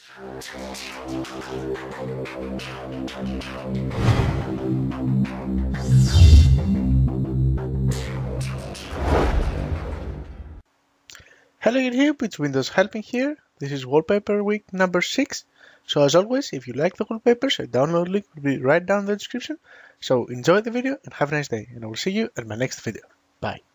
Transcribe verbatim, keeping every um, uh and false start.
Hello YouTube, it's Windows Helping here. This is Wallpaper week number six. So as always, if you like the wallpapers, a download link will be right down in the description. So enjoy the video and have a nice day, and I will see you at my next video. Bye.